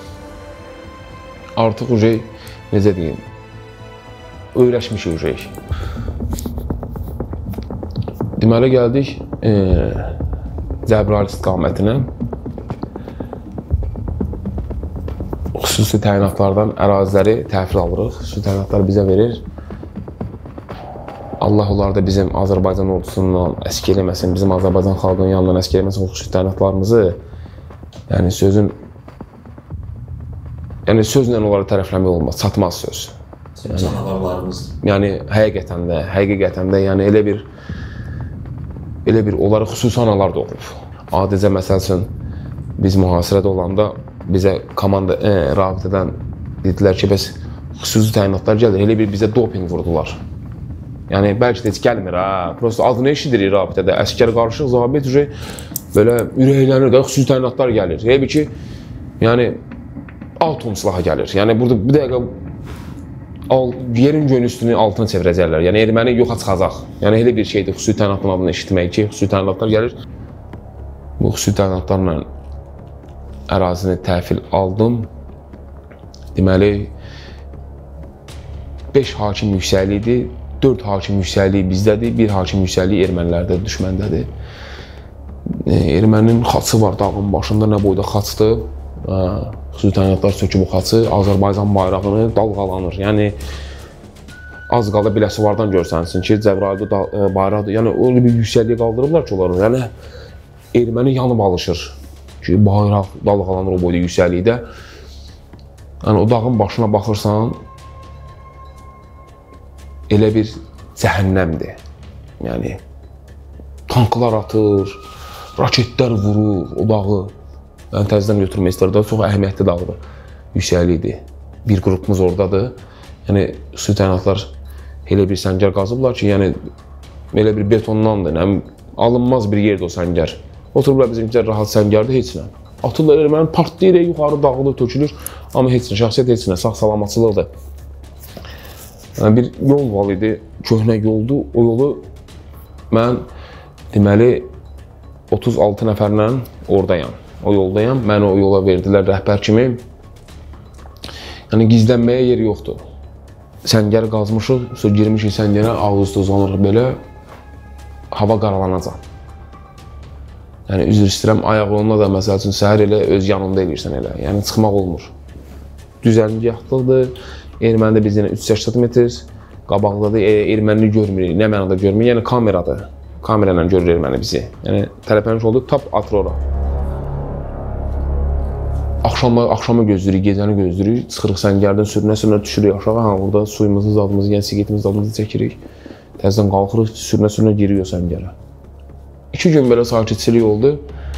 artıq ujey, necə deyim, öyrəşmişik ujey. Deməli gəldik e, Cəbrayıl istiqamətinə. Xüsusi təyinatlardan əraziləri təhvil alırıq. Xüsusi təyinatlar bizə verir. Allah onlar da bizim Azərbaycan ordusundan əski eləməsin, bizim Azərbaycan xalqının yanından əski eləməsin o xüsusi təyinatlarımızı. Yəni sözün, yəni sözlə onları tərəfləmək olmaz, çatmaz söz. Yəni, canavarlarımızdır. Yəni həqiqətən də, həqiqətən də, yəni elə bir, elə bir onları xüsusi analar doğulub. Adicə məsəl üçün biz mühasirədə olanda bizə komanda e, rabitədən dedilər ki, bəs xüsusi təyinatlar gəlir, elə bir bizə doping vurdular. Yəni, bəlkə də heç gəlmir, ha, prosto adını eşidirik rabitədə, əskər qarışıq, zabit, belə ürəklənir də, xüsusi təyinatlar gəlir. Elə bir ki, yəni, atom silahı gəlir. Yəni, burada bir dəqiqə al, yerin gönül üstünü altına çevirəcəklər. Yəni, erməni yoxa çıxacaq. Yəni, elə bir şeydir, xüsusi təyinatın adını eşitmək ki, xüsusi təyinatlar gəlir. Bu xüsusi təyinatlarla ərazini təhvil aldım. Deməli, beş hakim yüksəkliyi idi, dörd hakim yüksəkliyi bizdədir, bir hakim yüksəkliyi ermənilərdə, düşməndədir. Erməninin xaçı var dağın başında, nə boyda xaçdır. Xüsusi təyinatlar söküb o xaçı, Azərbaycan bayrağını dalğalanır. Yəni, az qala Biləsuvardan görsənsin ki, Cəbrayılda bayraqdır. Yəni, öyle bir yüksəkliyə qaldırırlar ki, onların. Yəni, erməni yanıb alışır ki, bayraq dalğalanır o boyda yüksəklikdə. Yəni, o dağın başına baxırsan, elə bir cəhənnəmdir. Yəni, tanklar atır, raketlər vurur o dağı. Yəni, təzədən götürmək istəyirdi, çox əhəmiyyətli dağdır, yüksəklikdir. Bir qrupumuz oradadır. Yəni, xüsusi təyinatlar elə bir səngər qazıblar ki, yəni, elə bir betondandır, yəni, alınmaz bir yerdir o səngər. Otururlar bizimkilər rahat səngərdir, heç nə. Atırlar erməni partlayır, yuxarı dağılır, tökülür, amma heç nə, şəxsiyyət heç nə, sağ salamatçılıqdır. Yəni bir yol var idi, köhnə yoldu. O yolu mən deməli otuz altı nəfərlə oradayam. O yoldayam. Məni o yola verdilər rəhbər kimi. Yəni gizlənməyə yer yoxdur. Səngər qazmışıq, sonra girmişik səngərə, ağüstü uzanırıq belə. Hava qaralanacaq. Yəni üzr istəyirəm, ayaq yoluna da məsəl üçün səhər elə öz yanında edirsən elə. Yəni çıxmaq olmur. Düzəlgahlıqdır. Ermənidə biz yenə üç yüz səksən metr. Qabaqda da ermənini görmürük. Nə mənada görmürük? Yəni kameradır. Kamera ilə görür erməni bizi. Yəni tələbləmiş olduq, tap atır ora. Axşama, axşama gözləyirik, gecəni gözləyirik. Çıxırıq səngərdən sürünə-sürünə düşürük aşağı. Ha, orada suyumuzu, zadımızı, yəni siqetimizi, zadımızı çəkirik. Təzədən qalxırıq, sürünə-sürünə giriyor səngərə. İki gün belə sakitçilik oldu.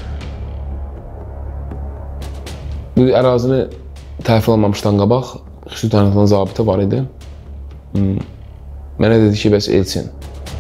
Bu ərazini təhvil almamışdan qabaq xüsusi tanıtılan zabitə var idi. Mənə dedi ki, bəs Elçin.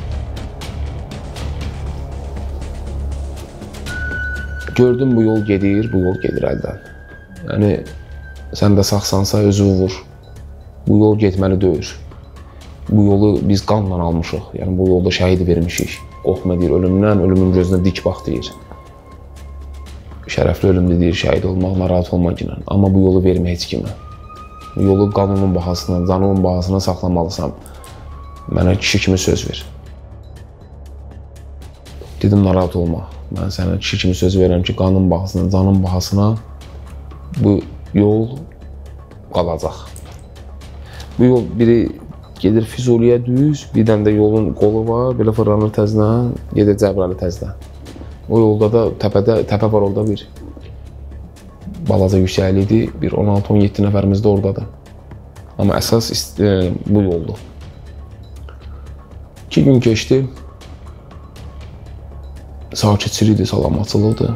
Gördüm bu yol gedir, bu yol gedir əldən. Yəni, sən də sağsansa özü vur. Bu yol getməli deyir. Bu yolu biz qanla almışıq. Yəni, bu yolda şəhid vermişik. Qorxma deyir ölümdən, ölümün gözünə dik bax deyir. Şərəfli ölümdür deyir, şəhid olmaq, narahat olmaq ilə. Amma bu yolu vermə heç kimə. Bu yolu qanunun bahasına, canının bahasına saxlamalısan. Mənə kişi kimi söz ver. Dedim, narahat olma. Mən sənə kişi kimi söz verirəm ki, qanun bahasına, canın bahasına bu yol qalacaq. Bu yol biri gedir Füzuliyə düz, bir dənə də yolun qolu var, belə fırlanır təzdən, gedir Cəbrayıl təzdən. O yolda da təpədə, təpə var orada bir balaca yüksəkliyidir, bir on altı on yeddi nəfərimiz də oradadır. Amma əsas e, bu yoldur. İki gün keçdi. Sakitçilikdir, salamatçılıqdır.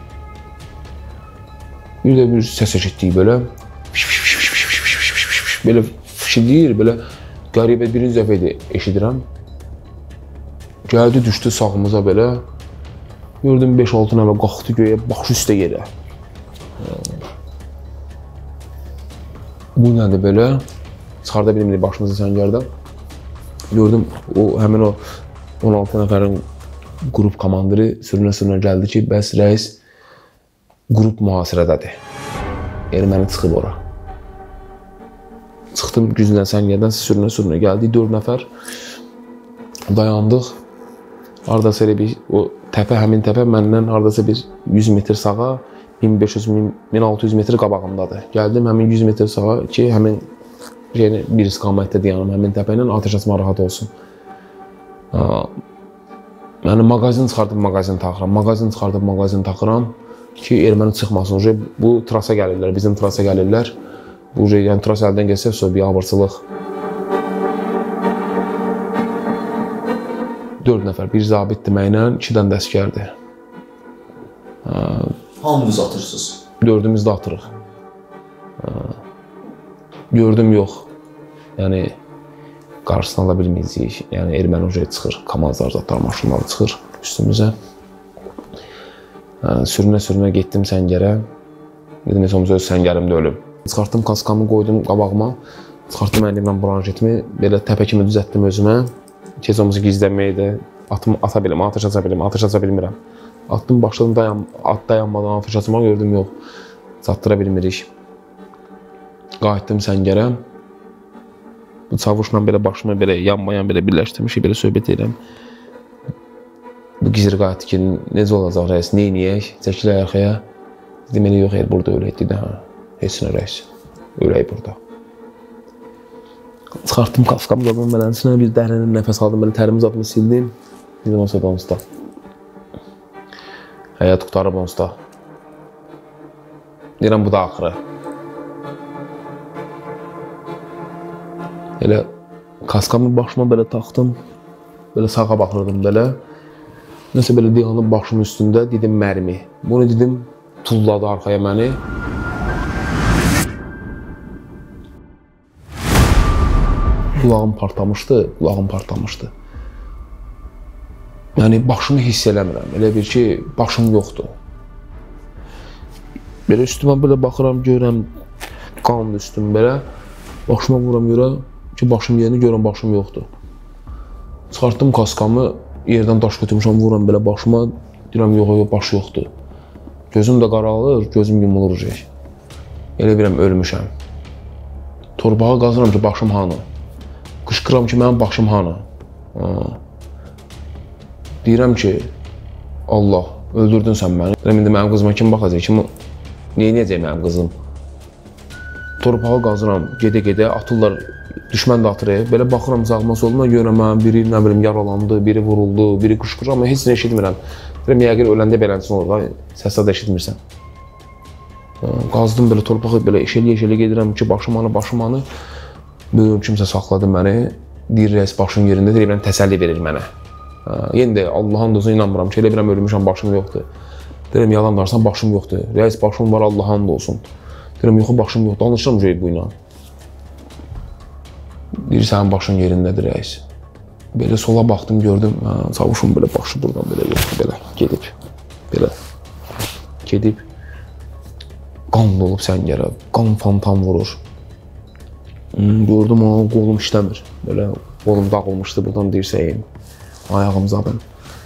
Bir də bir səs eşitdik belə. Belə fışıdıyır, belə qəribə birinci dəfə idi eşidirəm. Gəldi, düşdü sağımıza belə. Gördüm beş altı nəfər qalxdı göyə, başı üstə yerə. Bu nədir belə? Çıxarda bilmirik başımızı səngərdən. Gördüm, o, həmin o on altı nəfərin qrup komandiri sürünə-sürünə gəldi ki, bəs rəis qrup mühasirədədir. Erməni çıxıb ora. Çıxdım güclə səngərdən sürünə-sürünə gəldik. dörd nəfər dayandıq. Hardasa elə bir, o təpə, həmin təpə məndən hardasa bir yüz metr sağa, min beş yüz min altı yüz metr qabağımdadır. Gəldim həmin yüz metr sağa ki, həmin yəni, bir istiqamətdə dayanım, həmin təpə ilə atəş açma rahat olsun. Yəni, maqazin çıxardıb maqazin taxıram, maqazin çıxardıb maqazin taxıram ki, erməni çıxmasın. Bu trasa gəlirlər, bizim trasa gəlirlər. Bu, yəni, trasa əldən gəlsə, sonra bir abırsılıq. dörd nəfər, bir zabit deməklə, iki dən də əskərdir. Hamınız atırsınız? Dördümüz də atırıq. Gördüm, yox. Yəni, qarşısını ala bilməyəcəyik. Yəni, erməni hocaya çıxır, kamazlar, zatlar, maşınları çıxır üstümüzə. Sürünə-sürünə getdim səngərə. Dedim, heç olmasa öz səngərimdə ölüm. Çıxartdım kaskamı, qoydum qabağıma. Çıxartdım əlimlə branjetimi, belə təpə kimi düzətdim özümə. Heç olmasa gizlənməyi də atım, ata biləm, atış aça biləm, atış aça bilmirəm. Atdım, başladım dayan, at dayanmadan atış açmaq, gördüm, yox. Çatdıra bilmirik. Qayıtdım səngərə. Bu çavuşla belə başımı belə yanmayan belə birləşdirmişik, belə söhbət edirəm. Bu gizir qayıtdı ki, necə olacaq rəis, neyniyək, çəkilə arxaya. Deməli, yox, el burada ölək dedi, hə, heç nə rəis, ölək burada. Çıxartdım kafkamı zadım mələnsinə, bir dərindən nəfəs aldım, belə tərimi zadımı sildim. Dedim, olsa da onsda. Həyat qutarıb onsda. Deyirəm, bu da axırı. Elə kaskamı başıma belə taxdım, belə sağa baxırdım belə. Nəsə belə dayanıb başımın üstündə, dedim mərmi. Bunu dedim, tulladı arxaya məni. Qulağım partlamışdı, qulağım partlamışdı. Yəni, başımı hiss eləmirəm, elə bir ki, başım yoxdur. Belə üstümə belə baxıram, görürəm, qanlı üstüm belə. Başıma vuram görə, ki, başım yerinə görən başım yoxdur. Çıxartdım kaskamı, yerdən daş götürmüşəm, vururam belə başıma, deyirəm, yox, yox, baş yoxdur. Gözüm də qaralır, gözüm yumulur. Elə biləm, ölmüşəm. Torbağa qazıram ki, başım hanı? Qışqıram ki, mənim başım hanı? Deyirəm ki, Allah, öldürdün sən məni. Deyirəm, indi mənim qızıma kim baxacaq, kim neynəyəcək mənim qızım? Torbağa qazıram, gedə-gedə atırlar, düşmən də atır. Belə baxıram sağıma soluma, görürəm, mənim biri, nə bilim, yaralandı, biri vuruldu, biri qışqırır, amma heç nə eşitmirəm. Deyirəm, yəqin öləndə beləncə olur, səslə də eşitmirsən. Qazdım belə torpağı, belə eşəliyə-eşəliyə gedirəm ki, başım hanı, başım hanı. Böyüm kimsə saxladı məni, deyir, rəis başım yerində, deyir, təsəlli verir mənə. Yenə də Allahın dozuna inanmıram ki, elə biləm, ölmüşəm, başım yoxdur. Deyirəm, yalan darsan, başım yoxdur. Rəis, başım var, Allahın da olsun. Deyirəm, yoxu, başım yoxdur, danışıram ki, bu ilə. Deyir, sənin başın yerindədir, rəis. Belə sola baxdım, gördüm, çavuşum belə başı buradan belə yoxdur, belə gedib, belə gedib. Qan dolub səngərə, qan fantan vurur. Gördüm, qolum işləmir. Belə qolum dağılmışdı, buradan dirsəyim, ayağım zabın.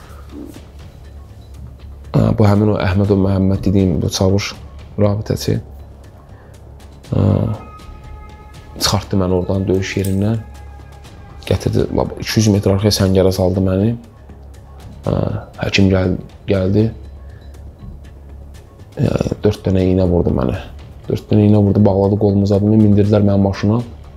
Bu həmin o Əhmədov Məhəmməd dediyim bu çavuş rabitəçi. Çıxartdı məni oradan döyüş yerindən. Gətirdi, iki yüz metr arxaya səngərə saldı məni. Həkim gəldi. Dörd dənə iynə vurdu mənə. Dörd dənə iynə vurdu, bağladı qolumu zadını, mindirdilər mənim başına.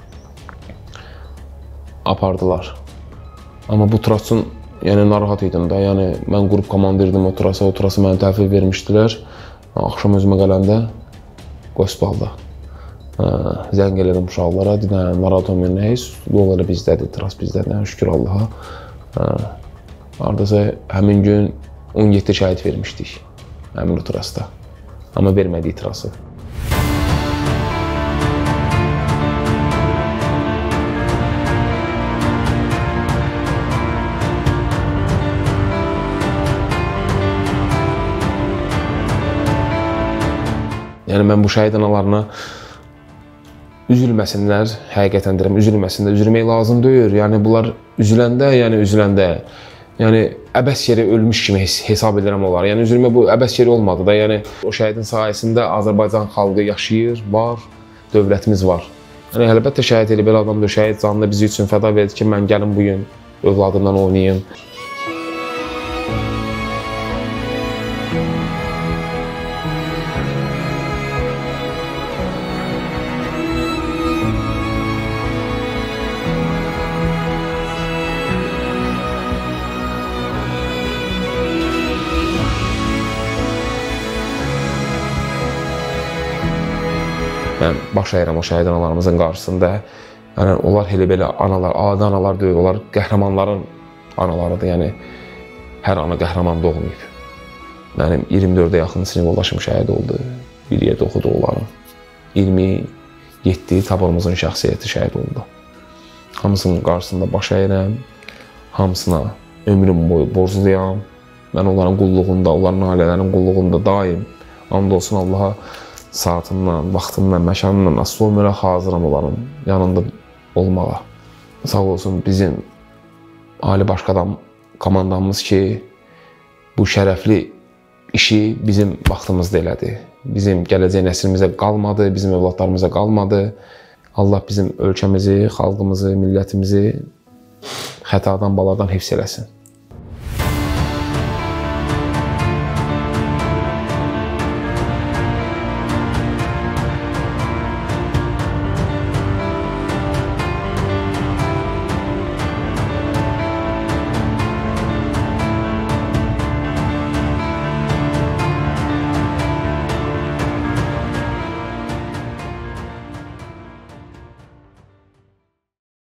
Apardılar. Amma bu trasın, yəni narahat idim da, yəni mən qrup komandirdim o trasa, o trası mənə təhvil vermişdilər. Axşam özümə gələndə Qospalda. Zəng elədim uşaqlara, dedim, narahat olmayın, nəyiz? Yol elə bizdədir, tras bizdədir, şükür Allaha. Aradasa həmin gün on yeddi şəhid vermişdik, həmin o trasda. Amma vermədi itirazı. Yəni mən bu şəhid analarına üzülməsinlər, həqiqətən deyirəm, üzülməsinlər, üzülmək lazım deyil. Yəni bunlar üzüləndə, yəni üzüləndə, yəni əbəs yeri ölmüş kimi hesab edirəm olar. Yəni üzülmə bu əbəs yeri olmadı da. Yəni o şəhidin sayəsində Azərbaycan xalqı yaşayır, var, dövlətimiz var. Yəni əlbəttə şəhid elə belə adamdır, şəhid canını bizi üçün fəda verdi ki, mən gəlim bu gün övladımdan oynayım. Mən baş əyirəm o şəhid analarımızın qarşısında. Yəni, onlar elə belə analar, adi analar deyil, onlar qəhrəmanların analarıdır. Yəni, hər ana qəhrəman doğmayıb. Mənim iyirmi dördə yaxın sinif yoldaşım şəhid oldu. Bir yerdə oxudu onların. iyirmi yeddi taburumuzun şəxsiyyəti şəhid oldu. Hamısının qarşısında baş əyirəm. Hamısına ömrüm boyu borcluyam. Mən onların qulluğunda, onların ailələrinin qulluğunda daim, and olsun Allaha, saatımdan, vaxtımdan, məkanımdan asılı olmayaraq hazıram onların yanında olmağa. Sağ olsun bizim Ali Başqadan komandamız ki, bu şərəfli işi bizim vaxtımızda elədi. Bizim gələcək nəslimizə qalmadı, bizim övladlarımıza qalmadı. Allah bizim ölkəmizi, xalqımızı, millətimizi xətadan, baladan hifz eləsin.